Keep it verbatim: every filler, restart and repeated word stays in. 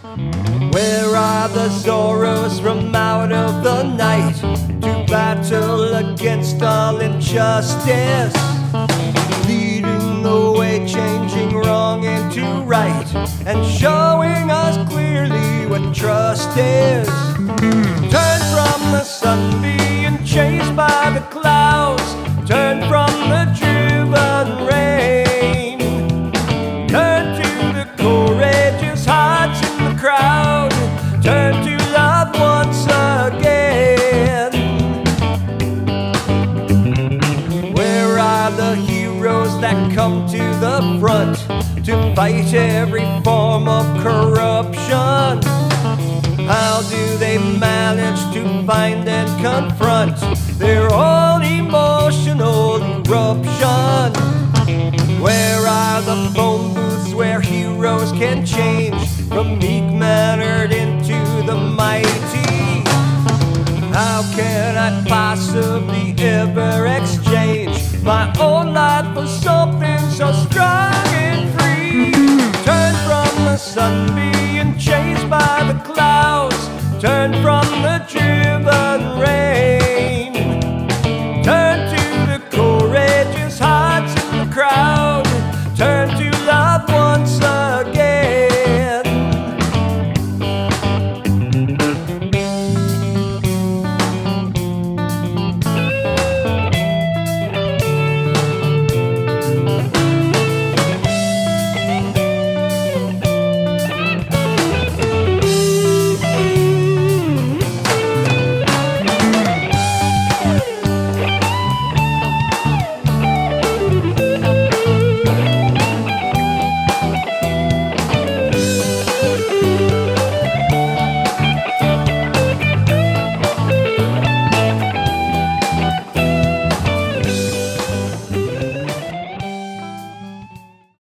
Where are the Zorros from out of the night to battle against all injustice, leading the way, changing wrong into right, and showing us clearly what trust is? Turn from the sun being chased by the clouds, turn from the driven rain, turn to the courageous hearts in the crowd, turn to love once again. Where are the heroes that come to the front to fight every form of corruption? How do they manage to find and confront their own emotional eruption? Where are the phone booths where heroes can change from meek-mannered into the mighty? How can I possibly ever exchange my own life for something so strong and free? Turn from the sun being chased by the clouds, turn from the driven rain.